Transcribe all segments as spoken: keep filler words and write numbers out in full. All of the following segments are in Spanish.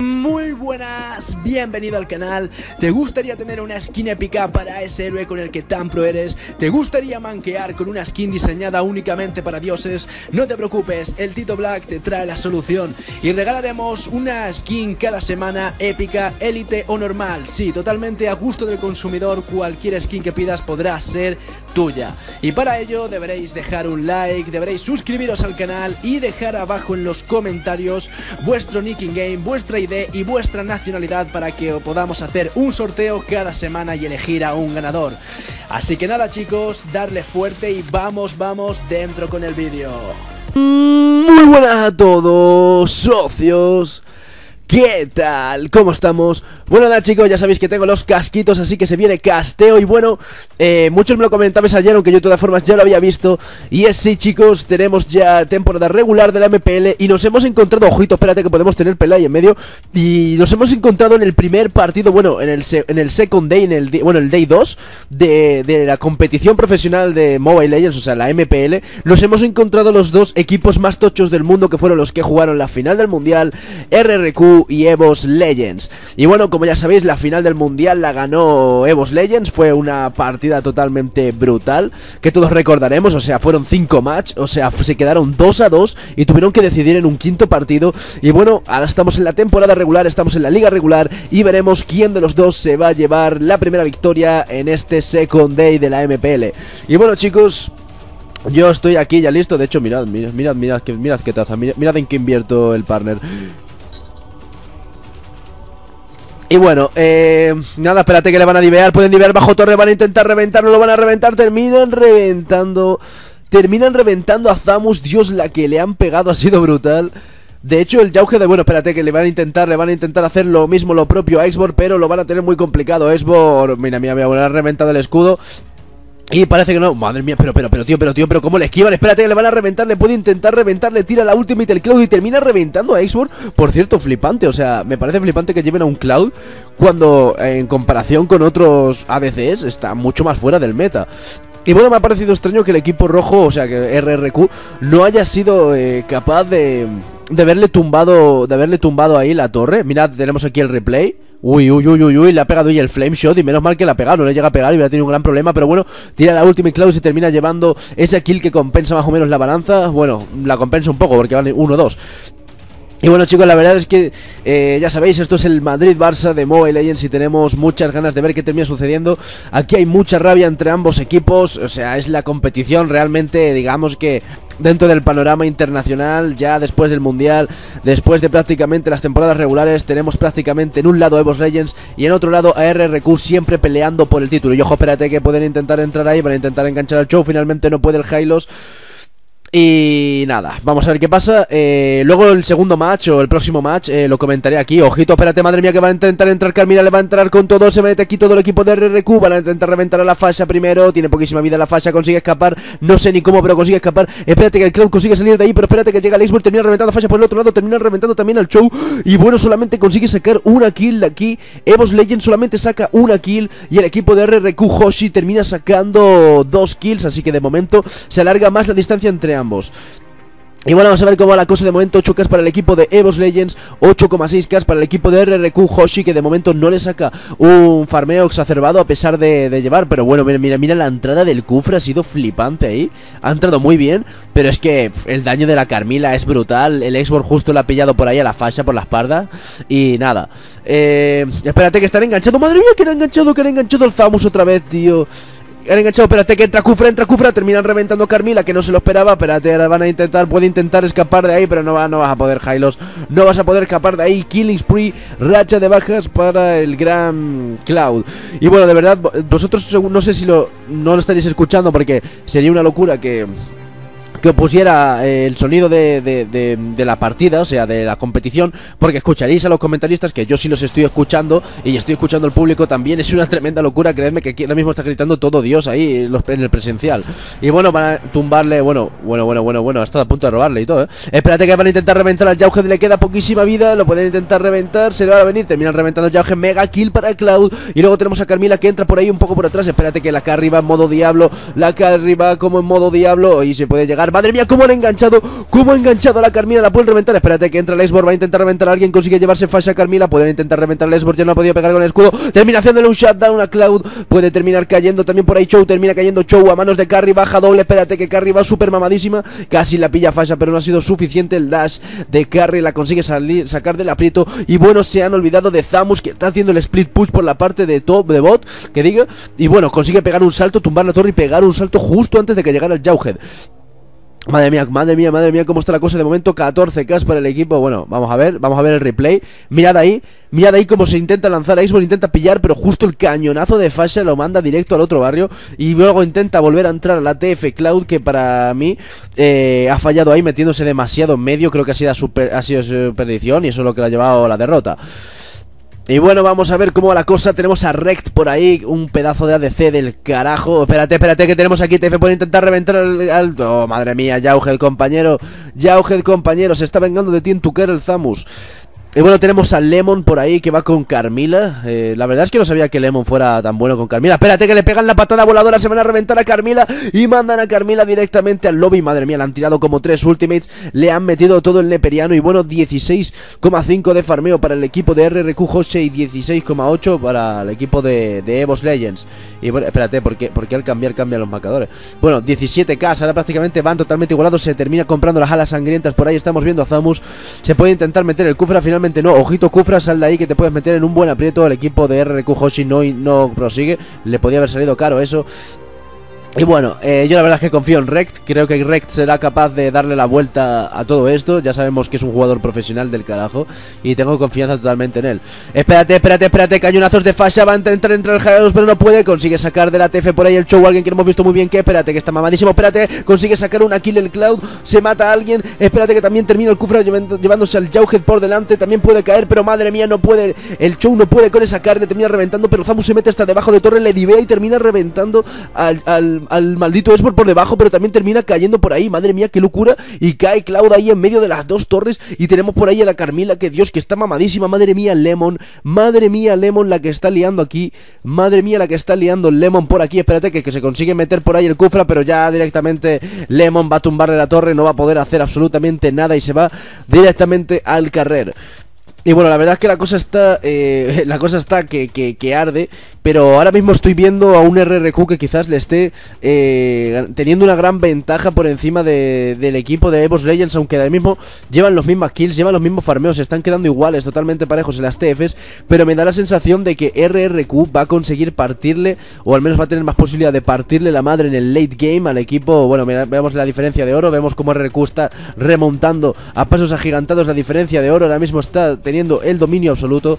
Muy buenas, bienvenido al canal. ¿Te gustaría tener una skin épica para ese héroe con el que tan pro eres? ¿Te gustaría manquear con una skin diseñada únicamente para dioses? No te preocupes, el Tito Black te trae la solución y regalaremos una skin cada semana, épica, élite o normal. Sí, totalmente a gusto del consumidor, cualquier skin que pidas podrá ser tuya. Y para ello deberéis dejar un like, deberéis suscribiros al canal y dejar abajo en los comentarios vuestro nick in game, vuestra I D y vuestra nacionalidad para que podamos hacer un sorteo cada semana y elegir a un ganador. Así que nada chicos, darle fuerte y vamos, vamos dentro con el vídeo. Muy buenas a todos, socios. ¿Qué tal? ¿Cómo estamos? Bueno, nada chicos, ya sabéis que tengo los casquitos, así que se viene casteo. Y bueno, eh, muchos me lo comentabais ayer, aunque yo de todas formas ya lo había visto. Y es sí chicos, tenemos ya temporada regular de la M P L y nos hemos encontrado, ojito, espérate que podemos tener pelea ahí en medio. Y nos hemos encontrado en el primer partido, bueno, en el, en el second day, en el bueno, el day dos de, de la competición profesional de Mobile Legends, o sea, la M P L. Nos hemos encontrado los dos equipos más tochos del mundo, que fueron los que jugaron la final del mundial, R R Q y EVOS Legends. Y bueno, como ya sabéis, la final del mundial la ganó EVOS Legends. Fue una partida totalmente brutal, que todos recordaremos. O sea, fueron cinco match, o sea, se quedaron dos a dos y tuvieron que decidir en un quinto partido. Y bueno, ahora estamos en la temporada regular, estamos en la liga regular y veremos quién de los dos se va a llevar la primera victoria en este second day de la M P L. Y bueno chicos, yo estoy aquí ya listo. De hecho, mirad, mirad, mirad, mirad, mirad, mirad qué taza, mirad, mirad en qué invierto el partner. Y bueno, eh, nada, espérate que le van a divear, pueden divear bajo torre, van a intentar reventar, no lo van a reventar, terminan reventando, terminan reventando a Zamus. Dios, la que le han pegado ha sido brutal. De hecho, el Yauge de, bueno, espérate que le van a intentar, le van a intentar hacer lo mismo, lo propio a Xbor, pero lo van a tener muy complicado. Xbor, mira, mira, mira, bueno, ha reventado el escudo. Y parece que no, madre mía, pero, pero, pero, tío, pero, tío, pero ¿cómo le esquivan? Espérate que le van a reventar, le puede intentar reventar, le tira la ultimate el Cloud y termina reventando a Xbor. Por cierto, flipante, o sea, me parece flipante que lleven a un Cloud cuando eh, en comparación con otros A D Cs está mucho más fuera del meta. Y bueno, me ha parecido extraño que el equipo rojo, o sea, que R R Q no haya sido eh, capaz de, de haberle tumbado, de haberle tumbado ahí la torre. Mirad, tenemos aquí el replay. Uy, uy, uy, uy, uy, le ha pegado ahí el flame shot y menos mal que le ha pegado, no le llega a pegar y hubiera tenido un gran problema, pero bueno, tira la ultimate Cloud y termina llevando ese kill que compensa más o menos la balanza. Bueno, la compensa un poco porque vale uno dos. Y bueno chicos, la verdad es que eh, ya sabéis, esto es el Madrid-Barça de Mobile Legends y tenemos muchas ganas de ver qué termina sucediendo. Aquí hay mucha rabia entre ambos equipos, o sea, es la competición realmente, digamos que dentro del panorama internacional, ya después del mundial, después de prácticamente las temporadas regulares, tenemos prácticamente en un lado EVOS Legends y en otro lado a R R Q siempre peleando por el título. Y ojo, espérate que pueden intentar entrar ahí, van a intentar enganchar al show, finalmente no puede el Hylos. Y nada, vamos a ver qué pasa. eh, Luego el segundo match o el próximo match eh, lo comentaré aquí. Ojito, espérate, madre mía, que van a intentar entrar Carmila, le va a entrar con todo. Se mete aquí todo el equipo de R R Q. Van a intentar reventar a la Fasha primero. Tiene poquísima vida la Fasha, consigue escapar. No sé ni cómo, pero consigue escapar. Espérate que el Cloud consigue salir de ahí, pero espérate que llega el Xbox, termina reventando a Fasha por el otro lado. Termina reventando también al show. Y bueno, solamente consigue sacar una kill de aquí. EVOS Legends solamente saca una kill y el equipo de R R Q Hoshi termina sacando dos kills. Así que de momento se alarga más la distancia entre ambos. Y bueno, vamos a ver cómo va la cosa de momento. ocho K para el equipo de EVOS Legends, ocho coma seis K para el equipo de R R Q Hoshi, que de momento no le saca un farmeo exacerbado a pesar de, de llevar. Pero bueno, mira, mira, mira, la entrada del Kufra ha sido flipante ahí. Ha entrado muy bien, pero es que pff, el daño de la Carmila es brutal. El Xbox justo le ha pillado por ahí a la Fasha, por la espalda. Y nada, eh, espérate que están enganchando. Madre mía, que han enganchado, que han enganchado el Zamus otra vez, tío. Han enganchado, espérate que entra Kufra, entra Kufra, terminan reventando a Carmila, que no se lo esperaba. Espérate, ahora van a intentar, puede intentar escapar de ahí, pero no, va, no vas a poder, Hylos. No vas a poder escapar de ahí. Killing spree, racha de bajas para el gran Cloud. Y bueno, de verdad, vosotros no sé si lo, no lo estaréis escuchando, porque sería una locura que... que pusiera eh, el sonido de, de, de, de la partida, o sea, de la competición, porque escucharéis a los comentaristas, que yo sí los estoy escuchando, y estoy escuchando al público también. Es una tremenda locura, creedme que aquí ahora mismo está gritando todo Dios ahí los, en el presencial. Y bueno, van a tumbarle, bueno, bueno, bueno, bueno, bueno, ha estado a punto de robarle y todo, ¿eh? Espérate que van a intentar reventar al Yauge, le queda poquísima vida, lo pueden intentar reventar, se le va a venir, terminan reventando al Yauge, mega kill para Cloud. Y luego tenemos a Carmila que entra por ahí un poco por atrás, espérate que la Carry va en modo diablo, la Carry va como en modo diablo y se puede llegar reventar. Madre mía, cómo han enganchado, cómo ha enganchado a la Carmila, la pueden reventar. Espérate que entra el Xbox, va a intentar reventar a alguien, consigue llevarse Fasha a Carmila, pueden intentar reventar el Xbox, ya no ha podido pegar con el escudo. Termina haciéndole un shutdown a Cloud, puede terminar cayendo también por ahí Chou, termina cayendo Chou a manos de Carry, baja doble, espérate que Carry va súper mamadísima, casi la pilla Fasha, pero no ha sido suficiente el dash de Carry, la consigue salir, sacar del aprieto. Y bueno, se han olvidado de Zamus, que está haciendo el split push por la parte de top, de bot, que diga. Y bueno, consigue pegar un salto, tumbar la torre y pegar un salto justo antes de que llegara el Jauhead. Madre mía, madre mía, madre mía, cómo está la cosa. De momento catorce K para el equipo. Bueno, vamos a ver, vamos a ver el replay. Mirad ahí, mirad ahí cómo se intenta lanzar a Xbox, intenta pillar, pero justo el cañonazo de Fasha lo manda directo al otro barrio. Y luego intenta volver a entrar a la T F Cloud, que para mí eh, ha fallado ahí metiéndose demasiado en medio. Creo que ha sido su, ha sido su perdición y eso es lo que le ha llevado a la derrota. Y bueno, vamos a ver cómo va la cosa. Tenemos a Rekt por ahí, un pedazo de A D C del carajo. Espérate, espérate, que tenemos aquí T F, puede intentar reventar al... al... Oh, madre mía, Jauhead, compañero. Jauhead, compañero, se está vengando de ti en tu cara el Zamus. Y bueno, tenemos a Lemon por ahí que va con Carmila. eh, La verdad es que no sabía que Lemon fuera tan bueno con Carmila. Espérate que le pegan la patada voladora, se van a reventar a Carmila y mandan a Carmila directamente al lobby. Madre mía, le han tirado como tres ultimates, le han metido todo el neperiano. Y bueno, dieciséis coma cinco de farmeo para el equipo de R R Q Jose y dieciséis coma ocho para el equipo de, de Evos Legends. Y bueno, espérate, ¿por qué, ¿por qué al cambiar cambian los marcadores? Bueno, diecisiete K, ahora prácticamente van totalmente igualados. Se termina comprando las alas sangrientas. Por ahí estamos viendo a Zamus, se puede intentar meter el Kufra, finalmente no, ojito Kufra, sal de ahí que te puedes meter en un buen aprieto. El equipo de R R Q Hoshi no, no prosigue, le podía haber salido caro eso. Y bueno, eh, yo la verdad es que confío en Rekt. Creo que Rekt será capaz de darle la vuelta a todo esto. Ya sabemos que es un jugador profesional del carajo y tengo confianza totalmente en él. Espérate, espérate, espérate, cañonazos de Fasha. Va a intentar entrar el Jaeros, pero no puede. Consigue sacar de la T F por ahí el Chou, alguien que no hemos visto muy bien que. Espérate, que está mamadísimo, espérate. Consigue sacar una kill el Cloud, se mata a alguien. Espérate que también termina el Kufra llevándose al Jauhead por delante. También puede caer, pero madre mía, no puede. El Chou no puede con esa carne, termina reventando. Pero Zamus se mete hasta debajo de torre, le divea y termina reventando al... al al maldito Xbox por debajo, pero también termina cayendo por ahí. Madre mía, qué locura. Y cae Cloud ahí en medio de las dos torres. Y tenemos por ahí a la Carmila, que Dios, que está mamadísima. Madre mía, Lemon. Madre mía, Lemon, la que está liando aquí. Madre mía, la que está liando Lemon por aquí. Espérate que, que se consigue meter por ahí el Kufra, pero ya directamente Lemon va a tumbarle la torre. No va a poder hacer absolutamente nada y se va directamente al carrer. Y bueno, la verdad es que la cosa está eh, la cosa está que, que, que arde. Pero ahora mismo estoy viendo a un R R Q que quizás le esté eh, teniendo una gran ventaja por encima de, del equipo de Evos Legends. Aunque ahora mismo llevan los mismos kills, llevan los mismos farmeos, se están quedando iguales, totalmente parejos en las T Fs. Pero me da la sensación de que R R Q va a conseguir partirle, o al menos va a tener más posibilidad de partirle la madre en el late game al equipo. Bueno, mira, vemos la diferencia de oro, vemos cómo R R Q está remontando a pasos agigantados la diferencia de oro. Ahora mismo está teniendo el dominio absoluto.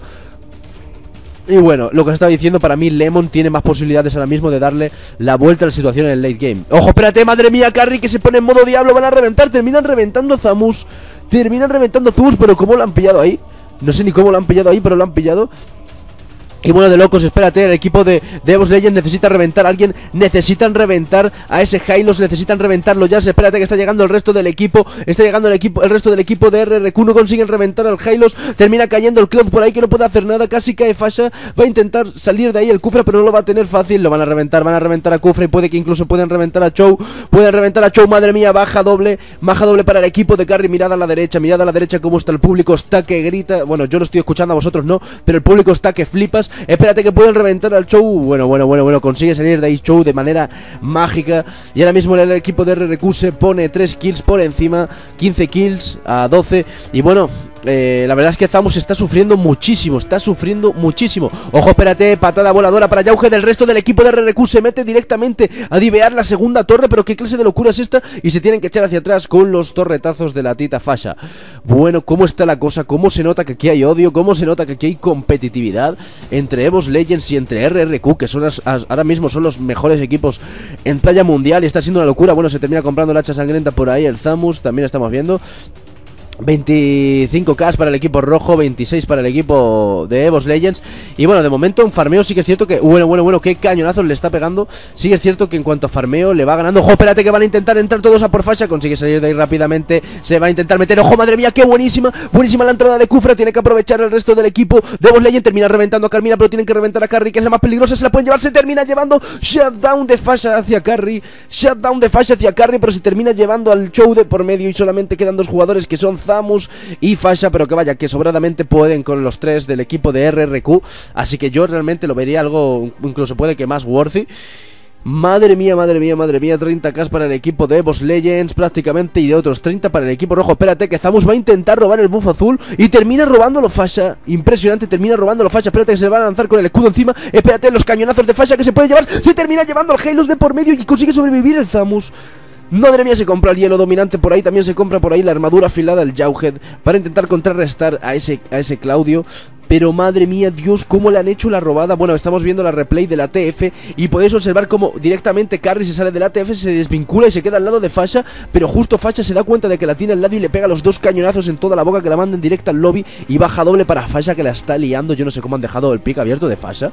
Y bueno, lo que os estaba diciendo, para mí Lemon tiene más posibilidades ahora mismo de darle la vuelta a la situación en el late game. ¡Ojo, espérate! ¡Madre mía! Carry que se pone en modo diablo, van a reventar, terminan reventando a Zamus. Terminan reventando a Zamus, pero ¿cómo lo han pillado ahí? No sé ni cómo lo han pillado ahí, pero lo han pillado. Y bueno, de locos, espérate, el equipo de, de Evos Legends necesita reventar a alguien. Necesitan reventar a ese Hylos, necesitan reventarlo ya. Espérate que está llegando el resto del equipo. Está llegando el equipo, el resto del equipo de R R Q. No consiguen reventar al Hylos. Termina cayendo el Cloud por ahí que no puede hacer nada. Casi cae Fasha. Va a intentar salir de ahí el Kufra, pero no lo va a tener fácil. Lo van a reventar, van a reventar a Kufra. Y puede que incluso puedan reventar a Chou. Pueden reventar a Chou, madre mía, baja doble. Baja doble para el equipo de Carry. Mirad a la derecha, mirad a la derecha cómo está el público. Está que grita. Bueno, yo lo estoy escuchando, a vosotros no, pero el público está que flipas. Espérate que pueden reventar al Chou. Bueno, bueno, bueno, bueno, consigue salir de ahí Chou de manera mágica. Y ahora mismo el equipo de R R Q se pone tres kills por encima, quince kills a doce. Y bueno, eh, la verdad es que Zamus está sufriendo muchísimo, está sufriendo muchísimo. Ojo, espérate, patada voladora para Jauhead. Del resto del equipo de R R Q se mete directamente a divear la segunda torre. Pero qué clase de locura es esta. Y se tienen que echar hacia atrás con los torretazos de la tita Fasha. Bueno, cómo está la cosa, cómo se nota que aquí hay odio, cómo se nota que aquí hay competitividad entre Evos Legends y entre R R Q, que son las, ahora mismo son los mejores equipos en talla mundial. Y está siendo una locura. Bueno, se termina comprando la hacha sangrienta por ahí el Zamus, también estamos viendo. veinticinco K para el equipo rojo, veintiséis para el equipo de Evos Legends. Y bueno, de momento en farmeo sí que es cierto que... Bueno, bueno, bueno, qué cañonazos le está pegando. Sí que es cierto que en cuanto a farmeo le va ganando. Ojo, espérate que van a intentar entrar todos a por Fasha. Consigue salir de ahí rápidamente. Se va a intentar meter. Ojo, madre mía, qué buenísima. Buenísima la entrada de Kufra. Tiene que aprovechar el resto del equipo de Evos Legends. Termina reventando a Carmina, pero tienen que reventar a Carry, que es la más peligrosa. Se la pueden llevar, se termina llevando. Shutdown de Fasha hacia Carry. Shutdown de Fasha hacia Carry, pero se termina llevando al show de por medio. Y solamente quedan dos jugadores, que son Zamus y Fasha, pero que vaya, que sobradamente pueden con los tres del equipo de R R Q. Así que yo realmente lo vería algo, incluso puede que más worthy. Madre mía, madre mía, madre mía, treinta K para el equipo de Evos Legends prácticamente, y de otros treinta para el equipo rojo. Espérate que Zamus va a intentar robar el buff azul y termina robándolo Fasha. Impresionante, termina robándolo Fasha. Espérate que se van a lanzar con el escudo encima. Espérate, los cañonazos de Fasha que se puede llevar. Se termina llevando el Halos de por medio y consigue sobrevivir el Zamus. Madre mía, se compra el hielo dominante por ahí. También se compra por ahí la armadura afilada, el Jawhead, para intentar contrarrestar a ese, a ese Claudio. Pero madre mía, Dios, cómo le han hecho la robada. Bueno, estamos viendo la replay de la T F y podéis observar cómo directamente Carry se sale de la T F, se desvincula y se queda al lado de Fasha. Pero justo Fasha se da cuenta de que la tiene al lado y le pega los dos cañonazos en toda la boca, que la manda en directa al lobby. Y baja doble para Fasha, que la está liando. Yo no sé cómo han dejado el pick abierto de Fasha.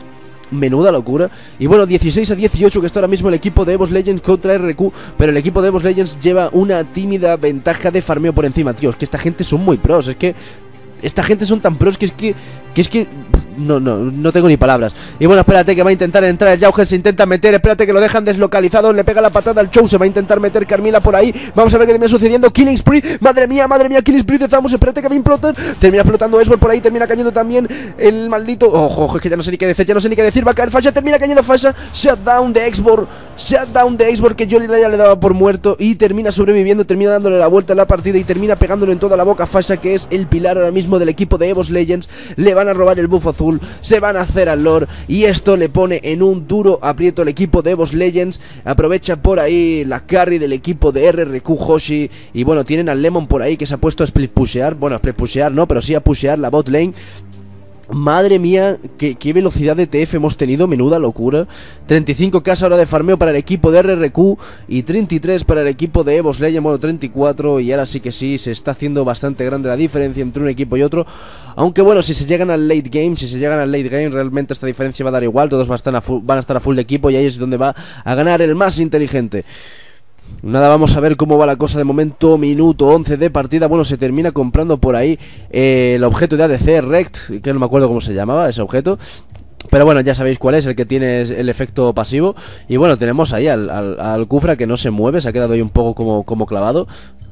Menuda locura. Y bueno, dieciséis a dieciocho que está ahora mismo el equipo de Evos Legends contra R R Q. Pero el equipo de Evos Legends lleva una tímida ventaja de farmeo por encima. Tío, es que esta gente son muy pros. Es que esta gente son tan pros que es que... Que es que... No, no, no tengo ni palabras. Y bueno, espérate que va a intentar entrar el Jauger. Se intenta meter, espérate que lo dejan deslocalizado. Le pega la patada al show, se va a intentar meter Carmila por ahí. Vamos a ver qué termina sucediendo. Killing Spree, madre mía, madre mía, Killing Spree de Zamus. Espérate que va a implotar. Termina explotando Esbor por ahí, termina cayendo también el maldito... Ojo, ojo, es que ya no sé ni qué decir, ya no sé ni qué decir. Va a caer Fasha, termina cayendo Fasha. Shutdown de Exbor, shutdown de Exbor, que yo ya le daba por muerto. Y termina sobreviviendo, termina dándole la vuelta a la partida y termina pegándole en toda la boca a Fasha, que es el pilar ahora mismo del equipo de Evos Legends. Le van a robar el buff azul, se van a hacer al lore y esto le pone en un duro aprieto al equipo de Evos Legends. Aprovecha por ahí la carry del equipo de R R Q Hoshi. Y bueno, tienen al Lemon por ahí que se ha puesto a split pushear. Bueno, a split pushear no, pero sí a pushear la bot lane. Madre mía, qué, qué velocidad de T F hemos tenido, menuda locura. Treinta y cinco K ahora de farmeo para el equipo de R R Q y treinta y tres para el equipo de Evos Legends, bueno, treinta y cuatro. Y ahora sí que sí, se está haciendo bastante grande la diferencia entre un equipo y otro. Aunque bueno, si se llegan al late game, si se llegan al late game, realmente esta diferencia va a dar igual. Todos van a estar a full, van a estar a full de equipo y ahí es donde va a ganar el más inteligente. Nada, vamos a ver cómo va la cosa de momento. Minuto once de partida. Bueno, se termina comprando por ahí eh, el objeto de A D C Rect, que no me acuerdo cómo se llamaba ese objeto, pero bueno, ya sabéis cuál es, el que tiene el efecto pasivo. Y bueno, tenemos ahí al, al, al Kufra, que no se mueve, se ha quedado ahí un poco como, como clavado.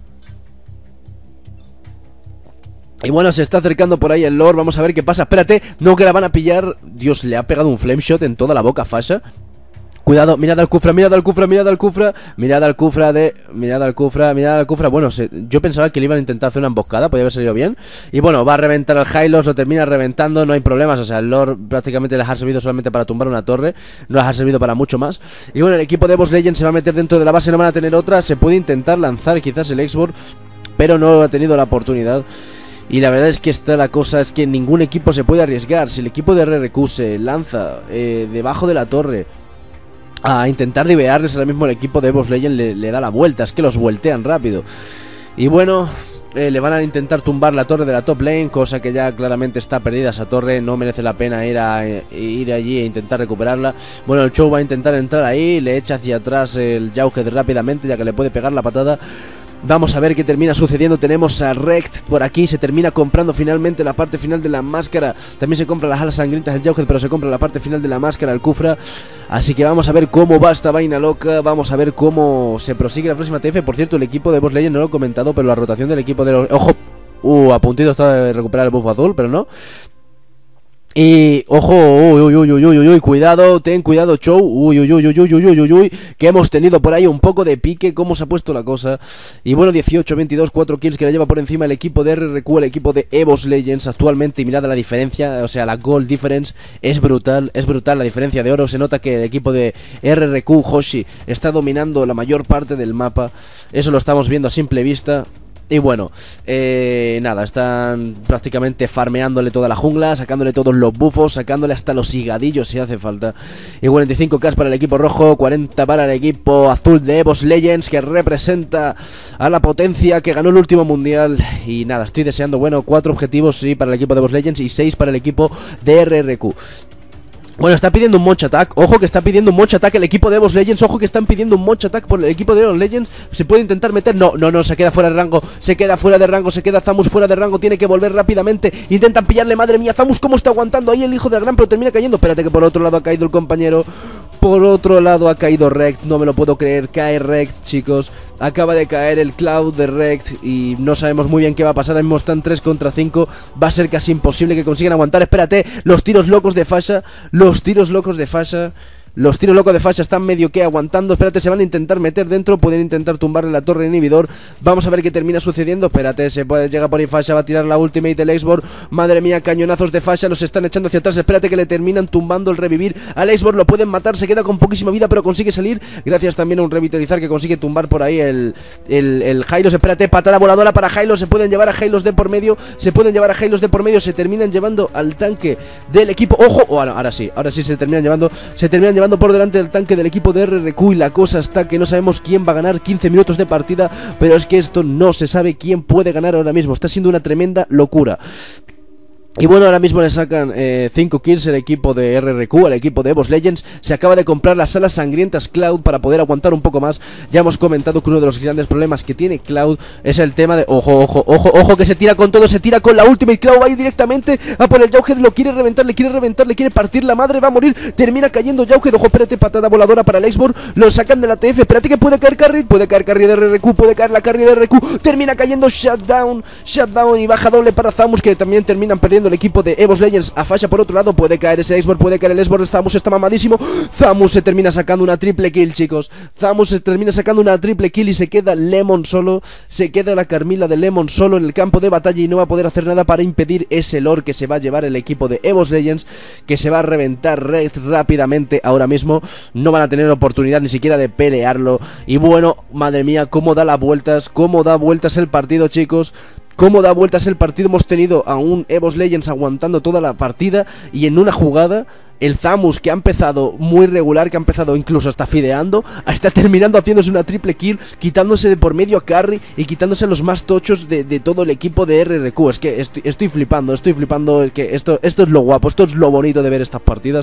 Y bueno, se está acercando por ahí el lore. Vamos a ver qué pasa. Espérate, no, que la van a pillar. Dios, le ha pegado un flame shot en toda la boca a Fasha. Cuidado, mirad al Kufra, mirad al Kufra, mirad al Kufra, mirad al Kufra de... Mirad al Kufra, mirad al Kufra. Bueno, se, yo pensaba que le iban a intentar hacer una emboscada, podía haber salido bien. Y bueno, va a reventar al Hylos, lo termina reventando, no hay problemas. O sea, el lore prácticamente les ha servido solamente para tumbar una torre, no les ha servido para mucho más. Y bueno, el equipo de Evos Legends se va a meter dentro de la base, no van a tener otra. Se puede intentar lanzar quizás el Exbor, pero no ha tenido la oportunidad. Y la verdad es que esta la cosa es que ningún equipo se puede arriesgar. Si el equipo de R R Q se lanza eh, debajo de la torre a intentar divearles, ahora mismo el equipo de Evos Legends le, le da la vuelta, es que los voltean rápido. Y bueno, eh, le van a intentar tumbar la torre de la top lane, cosa que ya claramente está perdida esa torre, no merece la pena ir, a, eh, ir allí e intentar recuperarla. Bueno, el show va a intentar entrar ahí, le echa hacia atrás el Jauhead rápidamente, ya que le puede pegar la patada. Vamos a ver qué termina sucediendo. Tenemos a Rect por aquí. Se termina comprando finalmente la parte final de la máscara. También se compra las alas sangrientas del Jauhead, pero se compra la parte final de la máscara, el Kufra. Así que vamos a ver cómo va esta vaina loca. Vamos a ver cómo se prosigue la próxima T F. Por cierto, el equipo de Evos Legends no lo he comentado, pero la rotación del equipo de los... Ojo, uh, a puntito está de recuperar el buff azul, pero no. Y ojo, uy, uy, uy, uy, uy, uy, cuidado, ten cuidado, show, uy, uy, uy, uy, uy, uy, uy, uy, uy, que hemos tenido por ahí un poco de pique, cómo se ha puesto la cosa. Y bueno, dieciocho veintidós, cuatro kills que la lleva por encima el equipo de R R Q, el equipo de Evos Legends actualmente. Y mirad la diferencia, o sea, la gold difference es brutal, es brutal la diferencia de oro. Se nota que el equipo de R R Q Hoshi está dominando la mayor parte del mapa, eso lo estamos viendo a simple vista. Y bueno, eh, nada, están prácticamente farmeándole toda la jungla, sacándole todos los buffos, sacándole hasta los higadillos si hace falta. Y cuarenta y cinco K para el equipo rojo, cuarenta para el equipo azul de EVOS Legends, que representa a la potencia que ganó el último mundial. Y nada, estoy deseando, bueno, cuatro objetivos sí para el equipo de EVOS Legends y seis para el equipo de R R Q. Bueno, está pidiendo un Moch Attack. Ojo que está pidiendo un Moch Attack el equipo de EVOS Legends. Ojo que están pidiendo un Moch Attack por el equipo de EVOS Legends. Se puede intentar meter. No, no, no, se queda fuera de rango. Se queda fuera de rango. Se queda Zamus fuera de rango. Tiene que volver rápidamente. Intentan pillarle. Madre mía, Zamus cómo está aguantando ahí el hijo del gran, pero termina cayendo. Espérate que por otro lado ha caído el compañero. Por otro lado ha caído Rekt. No me lo puedo creer. Cae Rekt, chicos. Acaba de caer el Cloud de Rekt y no sabemos muy bien qué va a pasar. Ahora mismo están tres contra cinco. Va a ser casi imposible que consigan aguantar. Espérate, los tiros locos de Fasha. Los tiros locos de Fasha. Los tiros locos de Fasha están medio que aguantando. Espérate, se van a intentar meter dentro. Pueden intentar tumbarle la torre inhibidor. Vamos a ver qué termina sucediendo. Espérate, se puede llegar por ahí Fasha. Va a tirar la ultimate del Icebor. Madre mía, cañonazos de Fasha. Los están echando hacia atrás. Espérate que le terminan tumbando el revivir al Icebor. Lo pueden matar. Se queda con poquísima vida, pero consigue salir. Gracias también a un revitalizar que consigue tumbar por ahí el, el, el Hylos. Espérate, patada voladora para Hylos. Se pueden llevar a Hylos de por medio. Se pueden llevar a Hylos de por medio. Se terminan llevando al tanque del equipo. Ojo, oh, ahora, ahora sí. Ahora sí se terminan llevando. Se terminan llevando por delante del tanque del equipo de R R Q y la cosa está que no sabemos quién va a ganar. Quince minutos de partida, pero es que esto no se sabe quién puede ganar ahora mismo. Está siendo una tremenda locura. Y bueno, ahora mismo le sacan cinco eh, kills el equipo de R R Q, el equipo de EVOS Legends. Se acaba de comprar las alas sangrientas Cloud para poder aguantar un poco más. Ya hemos comentado que uno de los grandes problemas que tiene Cloud es el tema de... Ojo, ojo, ojo, ojo, que se tira con todo, se tira con la ultimate. Cloud va a ir directamente a por el Jauhead, lo quiere reventar, le quiere reventar, le quiere partir la madre, va a morir. Termina cayendo Jauhead, ojo, espérate, patada voladora para el Icebor. Lo sacan de la T F, espérate que puede caer carry, puede caer carry de R R Q, puede caer la carry de R R Q. Termina cayendo Shutdown, Shutdown y baja doble para Zamus, que también terminan perdiendo el equipo de EVOS Legends. A Fasha por otro lado, puede caer ese Icebor, puede caer el Icebor. Zamus está mamadísimo. Zamus se termina sacando una triple kill, chicos. Zamus se termina sacando una triple kill y se queda Lemon solo. Se queda la Carmila de Lemon solo en el campo de batalla y no va a poder hacer nada para impedir ese lore que se va a llevar el equipo de EVOS Legends, que se va a reventar Red rápidamente ahora mismo. No van a tener oportunidad ni siquiera de pelearlo. Y bueno, madre mía, cómo da las vueltas, cómo da vueltas el partido, chicos. Cómo da vueltas el partido. Hemos tenido a un EVOS Legends aguantando toda la partida y en una jugada el Zamus, que ha empezado muy regular, que ha empezado incluso hasta fideando, está terminando haciéndose una triple kill, quitándose de por medio a carry y quitándose a los más tochos de, de todo el equipo de R R Q. Es que estoy, estoy flipando, estoy flipando. Es que esto, esto es lo guapo, esto es lo bonito de ver estas partidas.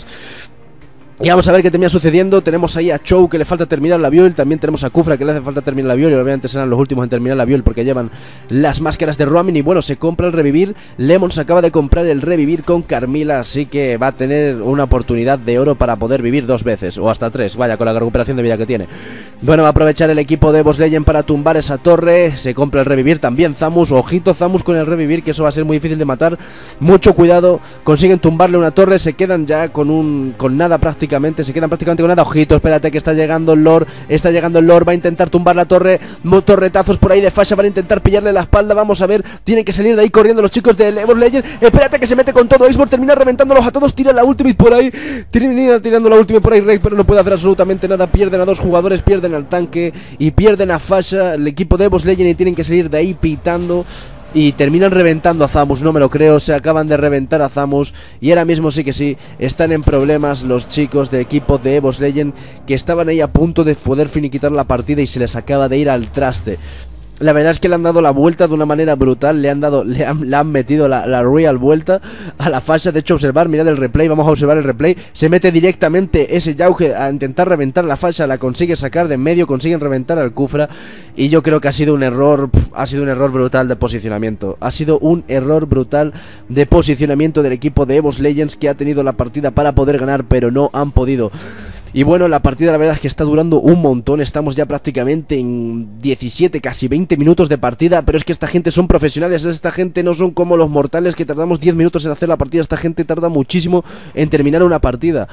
Y vamos a ver qué termina sucediendo. Tenemos ahí a Chou, que le falta terminar la Viol. También tenemos a Kufra, que le hace falta terminar la Viol. Y obviamente serán los últimos en terminar la Viol porque llevan las máscaras de roaming. Y bueno, se compra el revivir. Lemon se acaba de comprar el revivir con Carmila, así que va a tener una oportunidad de oro para poder vivir dos veces, o hasta tres, vaya, con la recuperación de vida que tiene. Bueno, va a aprovechar el equipo de EVOS Legends para tumbar esa torre. Se compra el revivir también Zamus. Ojito Zamus con el revivir, que eso va a ser muy difícil de matar. Mucho cuidado. Consiguen tumbarle una torre. Se quedan ya con un con nada prácticamente. Se quedan prácticamente con nada. Ojito, espérate que está llegando el Lord. Está llegando el Lord. Va a intentar tumbar la torre. Torretazos por ahí de Fasha. Van a intentar pillarle la espalda. Vamos a ver. Tienen que salir de ahí corriendo los chicos de EVOS Legends. Espérate que se mete con todo. Icebor termina reventándolos a todos. Tira la ultimate por ahí. Termina tirando la ultimate por ahí Rekt, pero no puede hacer absolutamente nada. Pierden a dos jugadores. Pierden al tanque. Y pierden a Fasha. El equipo de EVOS Legends. Y tienen que salir de ahí pitando. Y terminan reventando a Zamus, no me lo creo. Se acaban de reventar a Zamus. Y ahora mismo sí que sí, están en problemas los chicos del equipo de EVOS Legends, que estaban ahí a punto de poder finiquitar la partida y se les acaba de ir al traste. La verdad es que le han dado la vuelta de una manera brutal. Le han dado, le han, le han metido la, la real vuelta a la Fasha. De hecho, observar, mirad el replay, vamos a observar el replay. Se mete directamente ese Jauhead a intentar reventar la Fasha. La consigue sacar de en medio, consiguen reventar al Kufra. Y yo creo que ha sido un error, pf, ha sido un error brutal de posicionamiento. Ha sido un error brutal de posicionamiento del equipo de EVOS Legends, que ha tenido la partida para poder ganar, pero no han podido. Y bueno, la partida la verdad es que está durando un montón. Estamos ya prácticamente en diecisiete, casi veinte minutos de partida. Pero es que esta gente son profesionales. Esta gente no son como los mortales que tardamos diez minutos en hacer la partida. Esta gente tarda muchísimo en terminar una partida.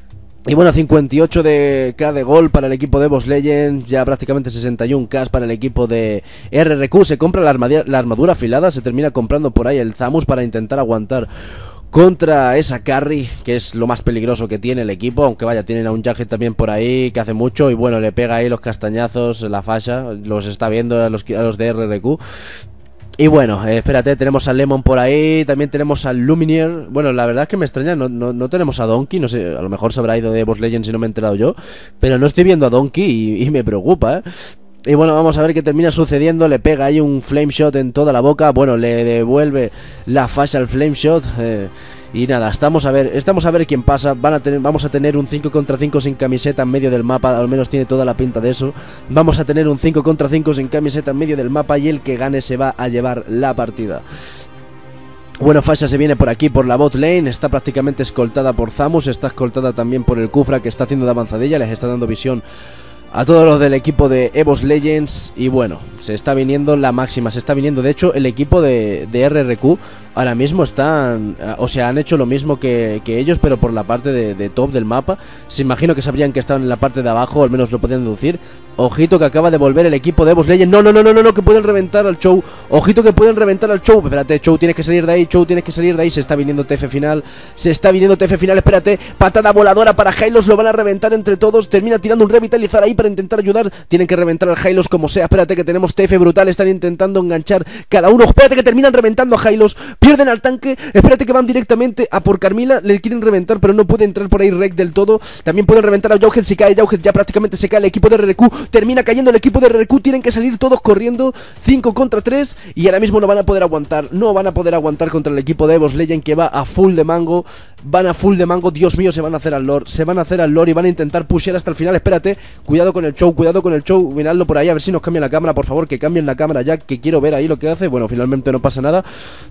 Y bueno, cincuenta y ocho de K de gol para el equipo de EVOS Legends. Ya prácticamente sesenta y uno K para el equipo de R R Q. Se compra la armadura, la armadura afilada. Se termina comprando por ahí el Zamus para intentar aguantar contra esa carry, que es lo más peligroso que tiene el equipo. Aunque vaya, tienen a un Jughead también por ahí que hace mucho. Y bueno, le pega ahí los castañazos la Fasha. Los está viendo a los, a los de R R Q. Y bueno, eh, espérate, tenemos a Lemon por ahí, también tenemos al Lumineer. Bueno, la verdad es que me extraña, no, no, no tenemos a Donkey, no sé, a lo mejor se habrá ido de Boss Legends y no me he enterado yo. Pero no estoy viendo a Donkey y, y me preocupa, ¿eh? Y bueno, vamos a ver qué termina sucediendo. Le pega ahí un Flame Shot en toda la boca. Bueno, le devuelve la Facial Flame Shot. Eh, y nada, estamos a ver estamos a ver quién pasa. Van a tener, vamos a tener un cinco contra cinco sin camiseta en medio del mapa. Al menos tiene toda la pinta de eso. Vamos a tener un cinco contra cinco sin camiseta en medio del mapa. Y el que gane se va a llevar la partida. Bueno, Fasha se viene por aquí, por la bot lane. Está prácticamente escoltada por Zamus. Está escoltada también por el Kufra, que está haciendo de avanzadilla. Les está dando visión a todos los del equipo de EVOS Legends. Y bueno, se está viniendo la máxima. Se está viniendo, de hecho, el equipo de, de R R Q ahora mismo están, o sea, han hecho lo mismo que, que ellos, pero por la parte de, de top del mapa. Se imagino que sabrían que estaban en la parte de abajo, al menos lo podían deducir. Ojito que acaba de volver el equipo de EVOS Legends. No, no, no, no, no, no, que pueden reventar al Chou. Ojito que pueden reventar al Chou. Espérate, Chou, tienes que salir de ahí. Chou, tienes que salir de ahí. Se está viniendo T F final. Se está viniendo T F final. Espérate. Patada voladora para Hylos. Lo van a reventar entre todos. Termina tirando un revitalizar ahí para intentar ayudar. Tienen que reventar al Hylos como sea. Espérate que tenemos T F brutal. Están intentando enganchar cada uno. Espérate que terminan reventando a Hylos. Pierden al tanque. Espérate que van directamente a por Carmila. Le quieren reventar, pero no puede entrar por ahí Rek del todo. También pueden reventar a Jauhead. Si cae Jauhead, ya prácticamente se cae el equipo de R R Q. Termina cayendo el equipo equipo de R R Q. Tienen que salir todos corriendo, cinco contra tres. Y ahora mismo no van a poder aguantar. No van a poder aguantar contra el equipo de EVOS Legends, que va a full de mango. Van a full de mango, Dios mío, se van a hacer al lore. Se van a hacer al lore y van a intentar pushear hasta el final. Espérate, cuidado con el show, cuidado con el show. Miradlo por ahí, a ver si nos cambian la cámara. Por favor, que cambien la cámara ya, que quiero ver ahí lo que hace. Bueno, finalmente no pasa nada.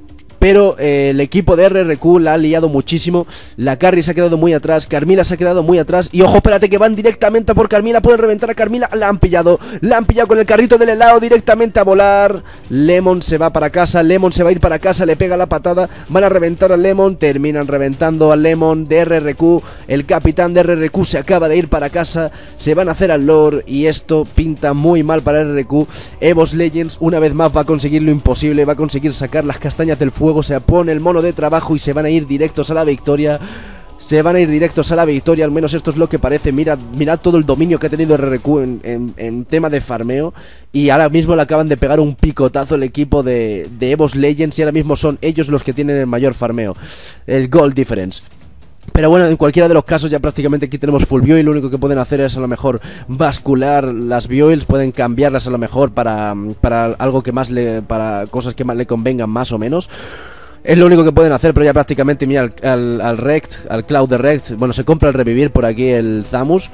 Pero eh, el equipo de R R Q la ha liado muchísimo. La carry se ha quedado muy atrás. Carmila se ha quedado muy atrás. Y ojo, espérate que van directamente a por Carmila. Pueden reventar a Carmila. La han pillado. La han pillado con el carrito del helado directamente a volar. Lemon se va para casa. Lemon se va a ir para casa. Le pega la patada. Van a reventar a Lemon. Terminan reventando a Lemon de R R Q. El capitán de R R Q se acaba de ir para casa. Se van a hacer al lore. Y esto pinta muy mal para R R Q. EVOS Legends una vez más va a conseguir lo imposible. Va a conseguir sacar las castañas del fuego. Se pone el mono de trabajo y se van a ir directos a la victoria. Se van a ir directos a la victoria, al menos esto es lo que parece. Mirad, mirad todo el dominio que ha tenido R R Q en, en, en tema de farmeo. Y ahora mismo le acaban de pegar un picotazo el equipo de, de EVOS Legends. Y ahora mismo son ellos los que tienen el mayor farmeo, el gold difference. Pero bueno, en cualquiera de los casos ya prácticamente aquí tenemos full Bioil. Lo único que pueden hacer es a lo mejor bascular las Bioils. Pueden cambiarlas a lo mejor para, para algo que más le, para cosas que más le convengan más o menos. Es lo único que pueden hacer, pero ya prácticamente mira al, al, al Rekt, al Cloud de Rekt. Bueno, se compra el revivir por aquí el Zamus.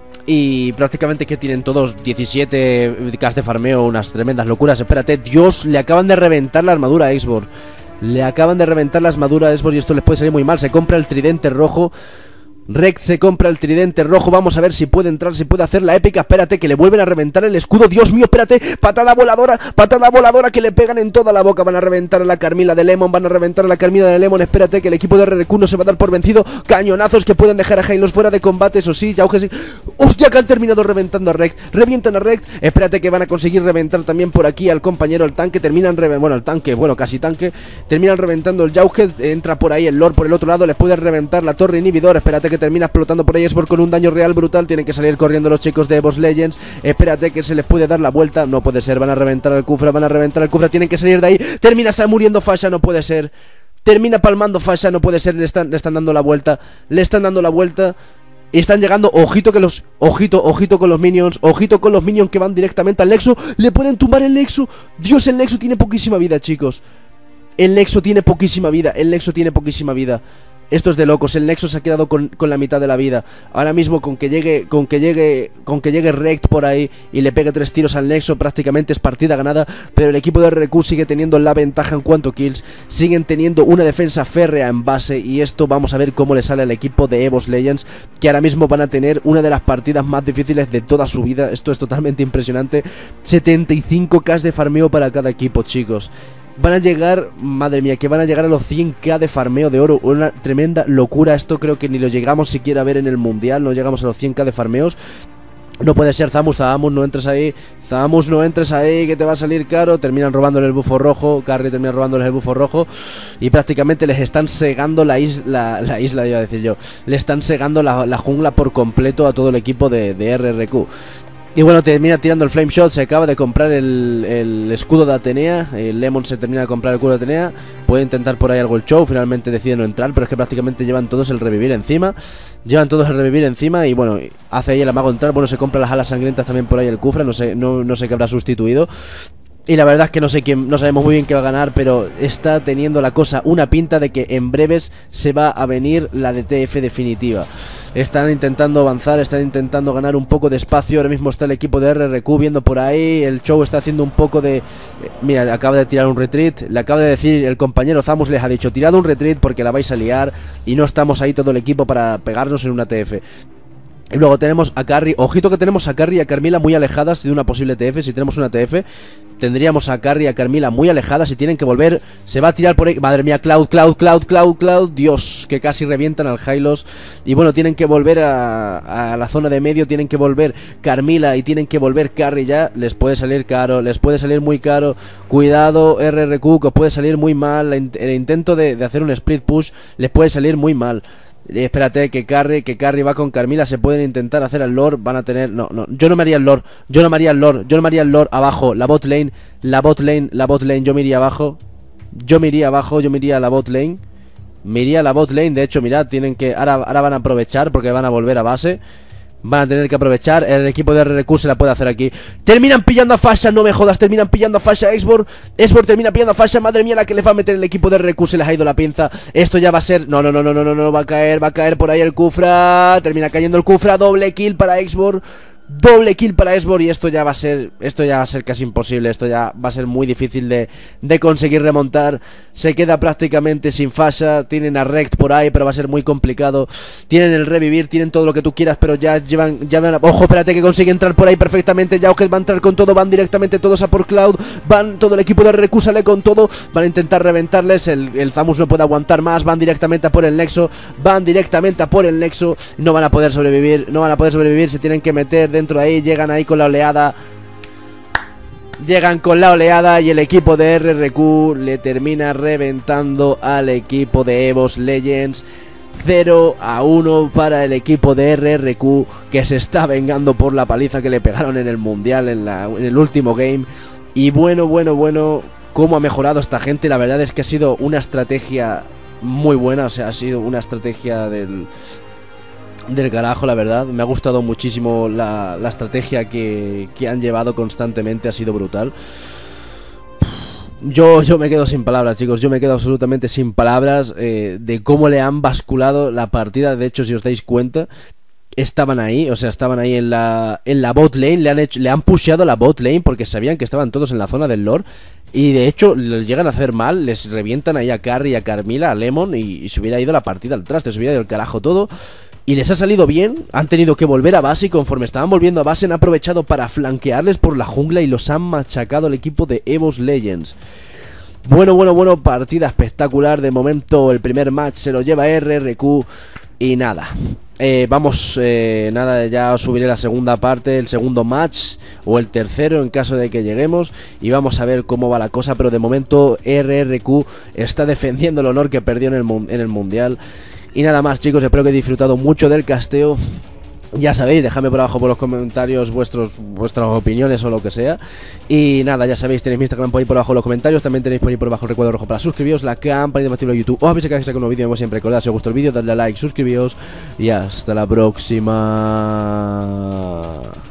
Y prácticamente que tienen todos diecisiete K de farmeo, unas tremendas locuras. Espérate, Dios, le acaban de reventar la armadura a Xbox. Le acaban de reventar la armadura a Xbox y esto les puede salir muy mal. Se compra el tridente rojo. Rekt se compra el tridente rojo. Vamos a ver si puede entrar, si puede hacer la épica. Espérate, que le vuelven a reventar el escudo. Dios mío, espérate. Patada voladora, patada voladora que le pegan en toda la boca. Van a reventar a la Carmila de Lemon. Van a reventar a la Carmila de Lemon. Espérate, que el equipo de R R Q no se va a dar por vencido. Cañonazos que pueden dejar a Hylos fuera de combate. Eso sí, Jauhead sí. Hostia, que han terminado reventando a Rekt. Revientan a Rekt. Espérate que van a conseguir reventar también por aquí al compañero, el tanque. Terminan reventando, bueno, el tanque, bueno, casi tanque. Terminan reventando el Jauhead. Entra por ahí el Lord por el otro lado. Les puede reventar la torre inhibidor. Espérate que termina explotando por ahí Xbox con un daño real brutal. Tienen que salir corriendo los chicos de EVOS Legends. Espérate que se les puede dar la vuelta. No puede ser, van a reventar al Kufra. Van a reventar al Kufra, tienen que salir de ahí. Termina muriendo Fasha, no puede ser. Termina palmando Fasha, no puede ser. Le están, le están dando la vuelta. Le están dando la vuelta. Y están llegando, ojito que los... Ojito, ojito con los minions. Ojito con los minions que van directamente al Nexo. Le pueden tumbar el Nexo. Dios, el Nexo tiene poquísima vida, chicos. El Nexo tiene poquísima vida. El Nexo tiene poquísima vida. Esto es de locos, el Nexo se ha quedado con, con la mitad de la vida. Ahora mismo con que llegue, con que llegue, con que llegue Rekt por ahí y le pegue tres tiros al Nexo, prácticamente es partida ganada. Pero el equipo de R R Q sigue teniendo la ventaja en cuanto a kills. Siguen teniendo una defensa férrea en base. Y esto vamos a ver cómo le sale al equipo de EVOS Legends, que ahora mismo van a tener una de las partidas más difíciles de toda su vida. Esto es totalmente impresionante. setenta y cinco K de farmeo para cada equipo, chicos. Van a llegar, madre mía, que van a llegar a los cien K de farmeo de oro. Una tremenda locura. Esto creo que ni lo llegamos siquiera a ver en el mundial. No llegamos a los cien K de farmeos. No puede ser, Zamus, Zamus, no entres ahí. Zamus, no entres ahí, que te va a salir caro. Terminan robándole el bufo rojo. Carry termina robándoles el bufo rojo. Y prácticamente les están segando la isla. La isla, iba a decir yo. Le están segando la, la jungla por completo a todo el equipo de, de R R Q. Y bueno, termina tirando el Flame Shot. Se acaba de comprar el, el escudo de Atenea. El Lemon se termina de comprar el escudo de Atenea. Puede intentar por ahí algo el show. Finalmente decide no entrar, pero es que prácticamente llevan todos el revivir encima. Llevan todos el revivir encima. Y bueno, hace ahí el amago entrar. Bueno, se compra las alas sangrientas también por ahí el Kufra. No sé, no, no sé qué habrá sustituido. Y la verdad es que no sé quién, no sabemos muy bien qué va a ganar, pero está teniendo la cosa una pinta de que en breves se va a venir la D T F definitiva. Están intentando avanzar, están intentando ganar un poco de espacio. Ahora mismo está el equipo de R R Q viendo por ahí. El show está haciendo un poco de... Mira, acaba de tirar un retreat. Le acaba de decir el compañero Zamus, les ha dicho: tirad un retreat porque la vais a liar. Y no estamos ahí todo el equipo para pegarnos en una T F. Y luego tenemos a Carry. Ojito que tenemos a Carry y a Carmila muy alejadas de una posible T F. Si tenemos una T F, tendríamos a Carry y a Carmila muy alejadas y tienen que volver. Se va a tirar por ahí. Madre mía, Cloud, Cloud, Cloud, Cloud, Cloud. Dios, que casi revientan al Hylos. Y bueno, tienen que volver a, a la zona de medio. Tienen que volver Carmila y tienen que volver Carry ya. Les puede salir caro, les puede salir muy caro. Cuidado, R R Q, que os puede salir muy mal. El intento de, de hacer un split push les puede salir muy mal. Espérate, que Carry, que Carry va con Carmila. Se pueden intentar hacer al Lord. Van a tener... No, no, yo no me haría el Lord. Yo no me haría el Lord. Yo no me haría el Lord abajo. La bot lane. La bot lane. La bot lane. Yo me iría abajo. Yo me iría abajo. Yo me iría a la bot lane. Me iría a la bot lane. De hecho, mirad, tienen que... Ahora, ahora van a aprovechar porque van a volver a base. Van a tener que aprovechar. El equipo de R R Q se la puede hacer aquí. Terminan pillando a Fasha, no me jodas. Terminan pillando a Fasha. Exbor Exbor termina pillando a Fasha. Madre mía, la que le va a meter el equipo de R R Q. Se les ha ido la pinza. Esto ya va a ser... No, no, no, no, no, no, no. Va a caer, va a caer por ahí el Kufra. Termina cayendo el Kufra. Doble kill para Exbor. Doble kill para Exbor. Y esto ya va a ser... Esto ya va a ser casi imposible. Esto ya va a ser muy difícil de, de conseguir remontar. Se queda prácticamente sin Fasha. Tienen a Rect por ahí, pero va a ser muy complicado. Tienen el revivir, tienen todo lo que tú quieras, pero ya llevan... Ya van a... Ojo, espérate que consigue entrar por ahí perfectamente. Yauket va a entrar con todo. Van directamente todos a por Cloud. Van, todo el equipo de R R Q sale con todo. Van a intentar reventarles. El, el Zamus no puede aguantar más. Van directamente a por el Nexo. Van directamente a por el Nexo. No van a poder sobrevivir. No van a poder sobrevivir. Se tienen que meter dentro de ahí. Llegan ahí con la oleada. Llegan con la oleada y el equipo de R R Q le termina reventando al equipo de EVOS Legends. Cero a uno para el equipo de R R Q, que se está vengando por la paliza que le pegaron en el mundial, en, la, en el último game. Y bueno, bueno, bueno, cómo ha mejorado esta gente. La verdad es que ha sido una estrategia muy buena. O sea, ha sido una estrategia del... del carajo, la verdad. Me ha gustado muchísimo la, la estrategia que, que han llevado constantemente. Ha sido brutal. Yo, yo me quedo sin palabras, chicos. Yo me quedo absolutamente sin palabras eh, de cómo le han basculado la partida. De hecho, si os dais cuenta, estaban ahí, o sea, estaban ahí en la, en la bot lane. Le han, hecho, le han pusheado la bot lane porque sabían que estaban todos en la zona del Lord. Y de hecho, les llegan a hacer mal. Les revientan ahí a Carry, a Carmila, a Lemon. Y, y se hubiera ido la partida al traste. Se hubiera ido el carajo todo. Y les ha salido bien, han tenido que volver a base y conforme estaban volviendo a base han aprovechado para flanquearles por la jungla y los han machacado el equipo de EVOS Legends. Bueno, bueno, bueno, partida espectacular. De momento el primer match se lo lleva R R Q y nada. Eh, vamos, eh, nada, ya os subiré la segunda parte, el segundo match o el tercero en caso de que lleguemos y vamos a ver cómo va la cosa, pero de momento R R Q está defendiendo el honor que perdió en el, en el mundial. Y nada más, chicos, espero que hayáis disfrutado mucho del casteo. Ya sabéis, dejadme por abajo por los comentarios vuestros, vuestras opiniones o lo que sea. Y nada, ya sabéis, tenéis mi Instagram por ahí por abajo en los comentarios. También tenéis por ahí por abajo el recuadro rojo para suscribiros, la campanita de activar YouTube. Os aviso que saco un nuevo vídeo, como siempre. Recordad, si os gustó el vídeo, dadle a like, suscribíos y hasta la próxima.